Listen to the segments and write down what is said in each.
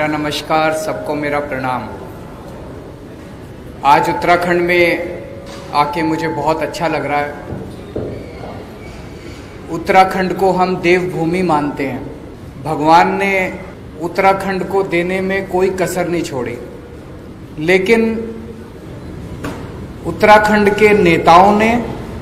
नमस्कार, सबको मेरा प्रणाम। आज उत्तराखंड में आके मुझे बहुत अच्छा लग रहा है। उत्तराखंड को हम देवभूमि मानते हैं। भगवान ने उत्तराखंड को देने में कोई कसर नहीं छोड़ी, लेकिन उत्तराखंड के नेताओं ने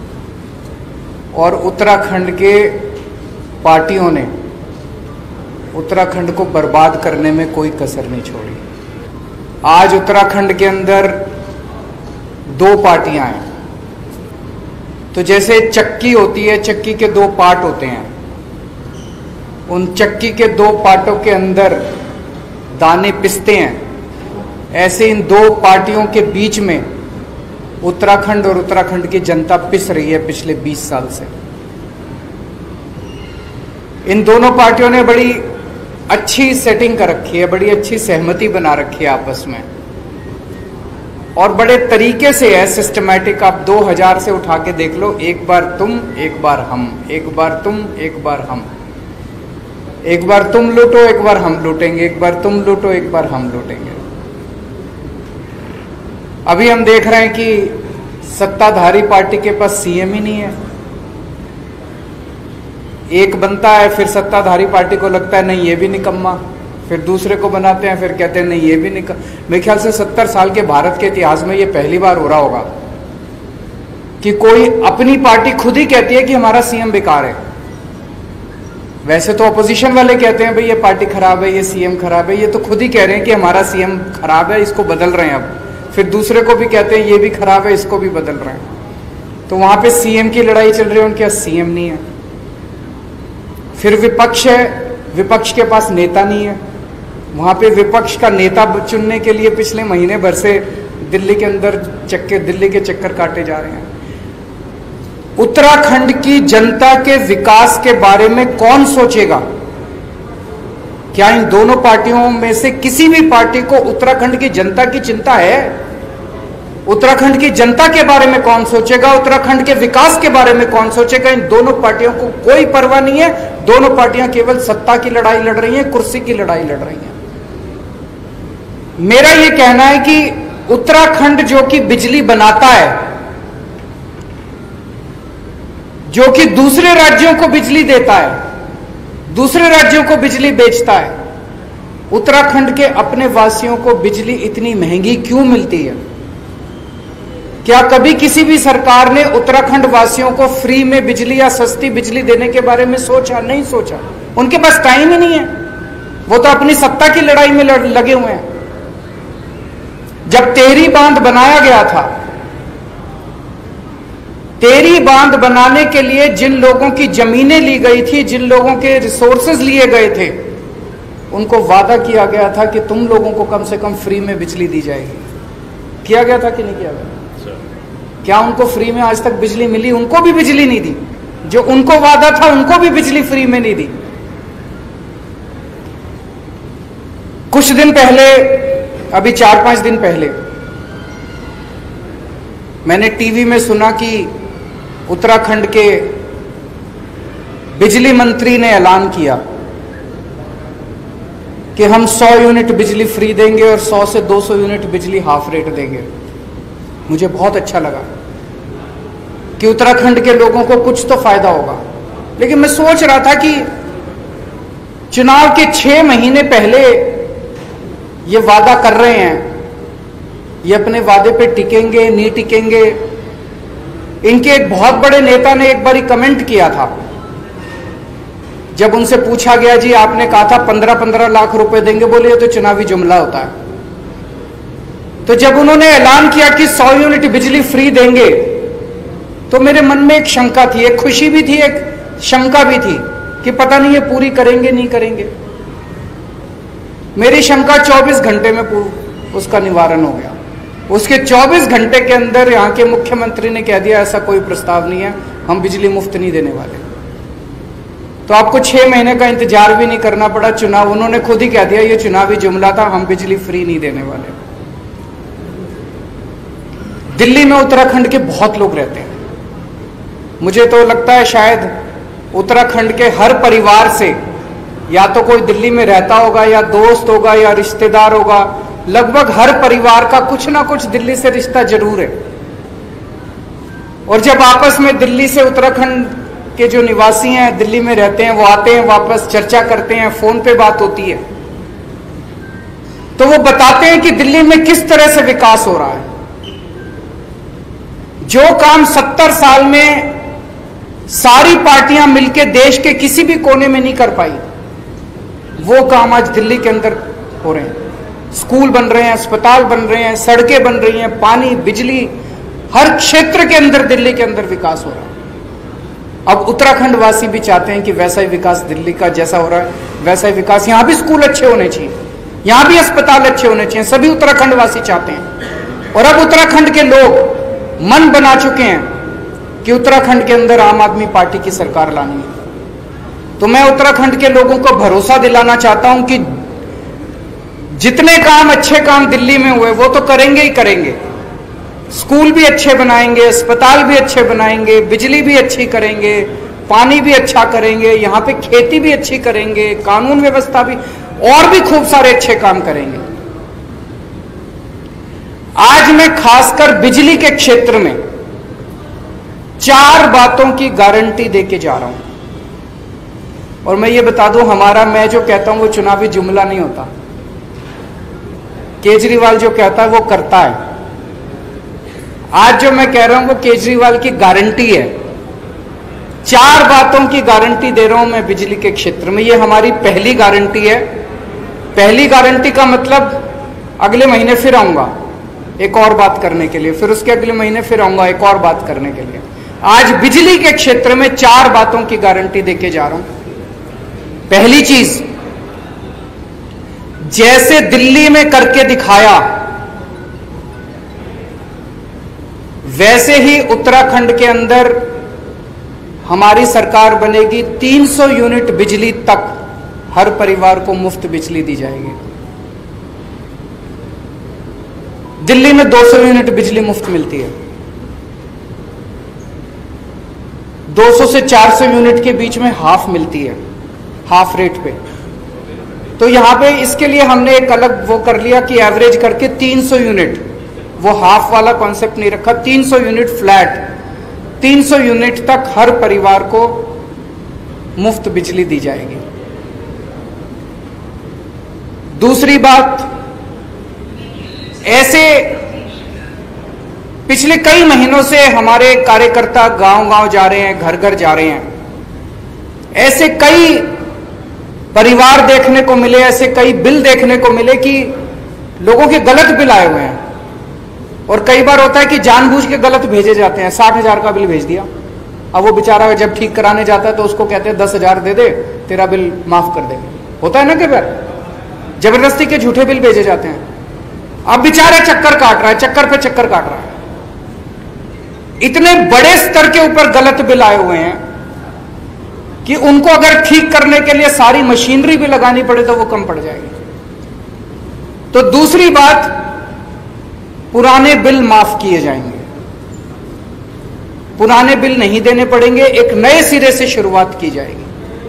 और उत्तराखंड के पार्टियों ने उत्तराखंड को बर्बाद करने में कोई कसर नहीं छोड़ी। आज उत्तराखंड के अंदर दो पार्टियां हैं। तो जैसे चक्की होती है, चक्की के दो पार्ट होते हैं, उन चक्की के दो पार्टों के अंदर दाने पिसते हैं, ऐसे इन दो पार्टियों के बीच में उत्तराखंड और उत्तराखंड की जनता पिस रही है पिछले 20 साल से। इन दोनों पार्टियों ने बड़ी अच्छी सेटिंग कर रखी है, बड़ी अच्छी सहमति बना रखी है आपस में, और बड़े तरीके से है, सिस्टमैटिक। आप 2000 से उठा के देख लो, एक बार तुम, एक बार हम, एक बार तुम, एक बार हम, एक बार तुम लूटो, एक बार हम लूटेंगे, एक बार तुम लूटो, एक बार हम लूटेंगे। अभी हम देख रहे हैं कि सत्ताधारी पार्टी के पास सीएम ही नहीं है। एक बनता है, फिर सत्ताधारी पार्टी को लगता है नहीं ये भी निकम्मा, फिर दूसरे को बनाते हैं, फिर कहते हैं नहीं ये भी मेरे ख्याल से 70 साल के भारत के इतिहास में ये पहली बार हो रहा होगा कि कोई अपनी पार्टी खुद ही कहती है कि हमारा सीएम बेकार है। वैसे तो अपोजिशन वाले कहते हैं भाई ये पार्टी खराब है, ये सीएम खराब है, ये तो खुद ही कह रहे हैं कि हमारा सीएम खराब है, इसको बदल रहे हैं। अब फिर दूसरे को भी कहते हैं ये भी खराब है, इसको भी बदल रहे हैं। तो वहां पे सीएम की लड़ाई चल रही है, उनके पास सीएम नहीं है। फिर विपक्ष है, विपक्ष के पास नेता नहीं है। वहां पे विपक्ष का नेता चुनने के लिए पिछले महीने भर से दिल्ली के अंदर दिल्ली के चक्कर काटे जा रहे हैं। उत्तराखंड की जनता के विकास के बारे में कौन सोचेगा? क्या इन दोनों पार्टियों में से किसी भी पार्टी को उत्तराखंड की जनता की चिंता है? उत्तराखंड की जनता के बारे में कौन सोचेगा? उत्तराखंड के विकास के बारे में कौन सोचेगा? इन दोनों पार्टियों को कोई परवाह नहीं है। दोनों पार्टियां केवल सत्ता की लड़ाई लड़ रही हैं, कुर्सी की लड़ाई लड़ रही हैं। मेरा यह कहना है कि उत्तराखंड जो कि बिजली बनाता है, जो कि दूसरे राज्यों को बिजली देता है, दूसरे राज्यों को बिजली बेचता है, उत्तराखंड के अपने वासियों को बिजली इतनी महंगी क्यों मिलती है? क्या कभी किसी भी सरकार ने उत्तराखंड वासियों को फ्री में बिजली या सस्ती बिजली देने के बारे में सोचा? नहीं सोचा। उनके पास टाइम ही नहीं है, वो तो अपनी सत्ता की लड़ाई में लगे हुए हैं। जब टेहरी बांध बनाया गया था, टेहरी बांध बनाने के लिए जिन लोगों की जमीनें ली गई थी, जिन लोगों के रिसोर्सेज लिए गए थे, उनको वादा किया गया था कि तुम लोगों को कम से कम फ्री में बिजली दी जाएगी। किया गया था कि नहीं किया गया? क्या उनको फ्री में आज तक बिजली मिली? उनको भी बिजली नहीं दी। जो उनको वादा था उनको भी बिजली फ्री में नहीं दी। कुछ दिन पहले, अभी 4-5 दिन पहले, मैंने टीवी में सुना कि उत्तराखंड के बिजली मंत्री ने ऐलान किया कि हम 100 यूनिट बिजली फ्री देंगे और 100 से 200 यूनिट बिजली हाफ रेट देंगे। मुझे बहुत अच्छा लगा कि उत्तराखंड के लोगों को कुछ तो फायदा होगा। लेकिन मैं सोच रहा था कि चुनाव के 6 महीने पहले ये वादा कर रहे हैं, ये अपने वादे पे टिकेंगे नहीं टिकेंगे? इनके एक बहुत बड़े नेता ने एक बारी कमेंट किया था, जब उनसे पूछा गया जी आपने कहा था 15-15 लाख रुपए देंगे, बोले तो चुनावी जुमला होता है। तो जब उन्होंने ऐलान किया कि 100 यूनिट बिजली फ्री देंगे, तो मेरे मन में एक शंका थी, एक खुशी भी थी, एक शंका भी थी कि पता नहीं ये पूरी करेंगे नहीं करेंगे। मेरी शंका 24 घंटे में उसका निवारण हो गया। उसके 24 घंटे के अंदर यहां के मुख्यमंत्री ने कह दिया ऐसा कोई प्रस्ताव नहीं है, हम बिजली मुफ्त नहीं देने वाले। तो आपको 6 महीने का इंतजार भी नहीं करना पड़ा। चुनाव उन्होंने खुद ही कह दिया ये चुनावी जुमला था, हम बिजली फ्री नहीं देने वाले। दिल्ली में उत्तराखंड के बहुत लोग रहते हैं। मुझे तो लगता है शायद उत्तराखंड के हर परिवार से या तो कोई दिल्ली में रहता होगा, या दोस्त होगा, या रिश्तेदार होगा। लगभग हर परिवार का कुछ ना कुछ दिल्ली से रिश्ता जरूर है। और जब आपस में दिल्ली से उत्तराखंड के जो निवासी हैं, दिल्ली में रहते हैं, वो आते हैं वापस, चर्चा करते हैं, फोन पे बात होती है, तो वो बताते हैं कि दिल्ली में किस तरह से विकास हो रहा है। जो काम 70 साल में सारी पार्टियां मिलकर देश के किसी भी कोने में नहीं कर पाई, वो काम आज दिल्ली के अंदर हो रहे हैं। स्कूल बन रहे हैं, अस्पताल बन रहे हैं, सड़कें बन रही हैं, पानी, बिजली, हर क्षेत्र के अंदर दिल्ली के अंदर विकास हो रहा है। अब उत्तराखंड वासी भी चाहते हैं कि वैसा ही विकास दिल्ली का जैसा हो रहा है वैसा ही विकास, यहां भी स्कूल अच्छे होने चाहिए, यहां भी अस्पताल अच्छे होने चाहिए, सभी उत्तराखंड वासी चाहते हैं। और अब उत्तराखंड के लोग मन बना चुके हैं कि उत्तराखंड के अंदर आम आदमी पार्टी की सरकार लानी है। तो मैं उत्तराखंड के लोगों को भरोसा दिलाना चाहता हूं कि जितने काम, अच्छे काम दिल्ली में हुए वो तो करेंगे ही करेंगे। स्कूल भी अच्छे बनाएंगे, अस्पताल भी अच्छे बनाएंगे, बिजली भी अच्छी करेंगे, पानी भी अच्छा करेंगे, यहां पे खेती भी अच्छी करेंगे, कानून व्यवस्था भी, और भी खूब सारे अच्छे काम करेंगे। आज मैं खासकर बिजली के क्षेत्र में 4 बातों की गारंटी देके जा रहा हूं। और मैं ये बता दूं, हमारा, मैं जो कहता हूं वो चुनावी जुमला नहीं होता। केजरीवाल जो कहता है वो करता है। आज जो मैं कह रहा हूं वो केजरीवाल की गारंटी है। 4 बातों की गारंटी दे रहा हूं मैं बिजली के क्षेत्र में। ये हमारी पहली गारंटी है। पहली गारंटी का मतलब अगले महीने फिर आऊंगा एक और बात करने के लिए, फिर उसके अगले महीने फिर आऊंगा एक और बात करने के लिए। आज बिजली के क्षेत्र में 4 बातों की गारंटी देके जा रहा हूं। पहली चीज, जैसे दिल्ली में करके दिखाया वैसे ही उत्तराखंड के अंदर हमारी सरकार बनेगी। 300 यूनिट बिजली तक हर परिवार को मुफ्त बिजली दी जाएगी। दिल्ली में 200 यूनिट बिजली मुफ्त मिलती है, 200 से 400 यूनिट के बीच में हाफ मिलती है, हाफ रेट पे। तो यहां पे इसके लिए हमने एक अलग वो कर लिया कि एवरेज करके 300 यूनिट, वो हाफ वाला कॉन्सेप्ट नहीं रखा, 300 यूनिट फ्लैट, 300 यूनिट तक हर परिवार को मुफ्त बिजली दी जाएगी। दूसरी बात, ऐसे पिछले कई महीनों से हमारे कार्यकर्ता गांव-गांव जा रहे हैं, घर घर जा रहे हैं। ऐसे कई परिवार देखने को मिले, ऐसे कई बिल देखने को मिले कि लोगों के गलत बिल आए हुए हैं। और कई बार होता है कि जानबूझ के गलत भेजे जाते हैं। 60,000 का बिल भेज दिया, अब वो बेचारा जब ठीक कराने जाता है तो उसको कहते हैं 10,000 दे दे, तेरा बिल माफ कर देंगे। होता है ना कई बार, जबरदस्ती के झूठे बिल भेजे जाते हैं। अब बेचारा चक्कर काट रहा है, चक्कर पे चक्कर काट रहा है। इतने बड़े स्तर के ऊपर गलत बिल आए हुए हैं कि उनको अगर ठीक करने के लिए सारी मशीनरी भी लगानी पड़े तो वो कम पड़ जाएगी। तो दूसरी बात, पुराने बिल माफ किए जाएंगे, पुराने बिल नहीं देने पड़ेंगे, एक नए सिरे से शुरुआत की जाएगी।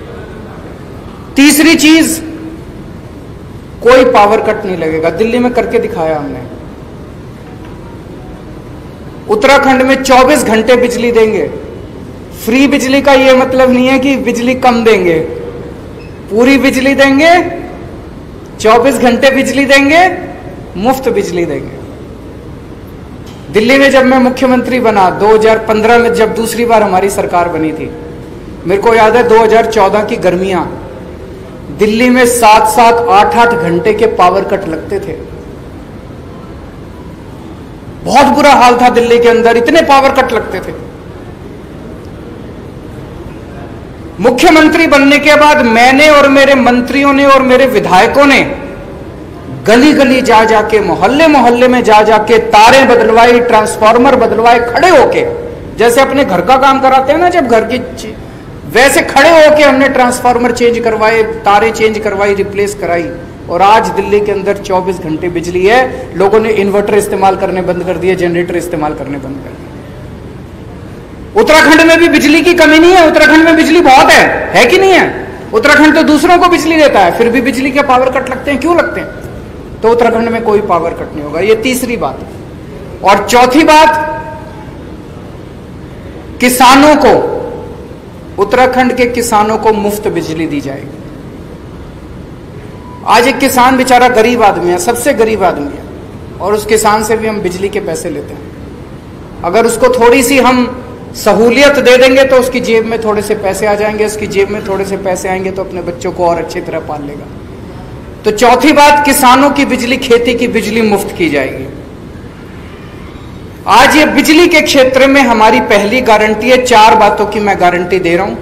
तीसरी चीज, कोई पावर कट नहीं लगेगा। दिल्ली में करके दिखाया हमने। उत्तराखंड में 24 घंटे बिजली देंगे। फ्री बिजली का यह मतलब नहीं है कि बिजली कम देंगे, पूरी बिजली देंगे, 24 घंटे बिजली देंगे, मुफ्त बिजली देंगे। दिल्ली में जब मैं मुख्यमंत्री बना 2015 में, जब दूसरी बार हमारी सरकार बनी थी, मेरे को याद है 2014 की गर्मियां, दिल्ली में 7-7, 8-8 घंटे के पावर कट लगते थे। बहुत बुरा हाल था दिल्ली के अंदर, इतने पावर कट लगते थे। मुख्यमंत्री बनने के बाद मैंने और मेरे मंत्रियों ने और मेरे विधायकों ने गली गली जा जाके, मोहल्ले मोहल्ले में जा जाके तारें बदलवाई, ट्रांसफार्मर बदलवाए, खड़े होके, जैसे अपने घर का काम कराते हैं ना जब घर की, वैसे खड़े होके हमने ट्रांसफार्मर चेंज करवाए, तारें चेंज करवाई, रिप्लेस कराई। और आज दिल्ली के अंदर 24 घंटे बिजली है। लोगों ने इन्वर्टर इस्तेमाल करने बंद कर दिए, जनरेटर इस्तेमाल करने बंद कर दिए। उत्तराखंड में भी बिजली की कमी नहीं है, उत्तराखंड में बिजली बहुत है कि नहीं है? उत्तराखंड तो दूसरों को बिजली देता है, फिर भी बिजली के पावर कट लगते हैं, क्यों लगते हैं? तो उत्तराखंड में कोई पावर कट नहीं होगा। ये तीसरी बात। और चौथी बात, किसानों को, उत्तराखंड के किसानों को मुफ्त बिजली दी जाएगी। आज एक किसान बेचारा गरीब आदमी है, सबसे गरीब आदमी है, और उस किसान से भी हम बिजली के पैसे लेते हैं। अगर उसको थोड़ी सी हम सहूलियत दे देंगे तो उसकी जेब में थोड़े से पैसे आ जाएंगे, उसकी जेब में थोड़े से पैसे आएंगे तो अपने बच्चों को और अच्छी तरह पाल लेगा। तो चौथी बात, किसानों की बिजली, खेती की बिजली मुफ्त की जाएगी। आज ये बिजली के क्षेत्र में हमारी पहली गारंटी है। 4 बातों की मैं गारंटी दे रहा हूं।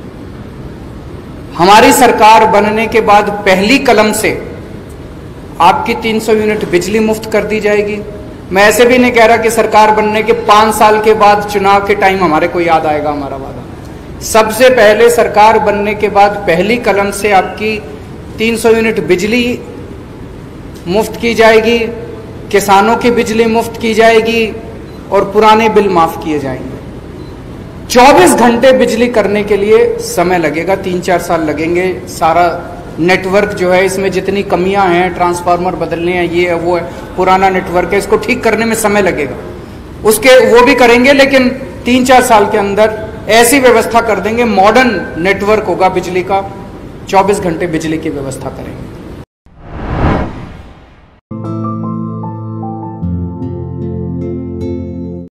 हमारी सरकार बनने के बाद पहली कलम से आपकी 300 यूनिट बिजली मुफ्त कर दी जाएगी। मैं ऐसे भी नहीं कह रहा कि सरकार बनने के 5 साल के बाद चुनाव के टाइम हमारे को याद आएगा हमारा वादा। सबसे पहले सरकार बनने के बाद पहली कलम से आपकी 300 यूनिट बिजली मुफ्त की जाएगी, किसानों की बिजली मुफ्त की जाएगी और पुराने बिल माफ किए जाएंगे। 24 घंटे बिजली करने के लिए समय लगेगा, 3-4 साल लगेंगे। सारा नेटवर्क जो है, इसमें जितनी कमियां हैं, ट्रांसफार्मर बदलने हैं, ये है वो है, पुराना नेटवर्क है, इसको ठीक करने में समय लगेगा। उसके वो भी करेंगे, लेकिन 3-4 साल के अंदर ऐसी व्यवस्था कर देंगे, मॉडर्न नेटवर्क होगा बिजली का, 24 घंटे बिजली की व्यवस्था करेंगे।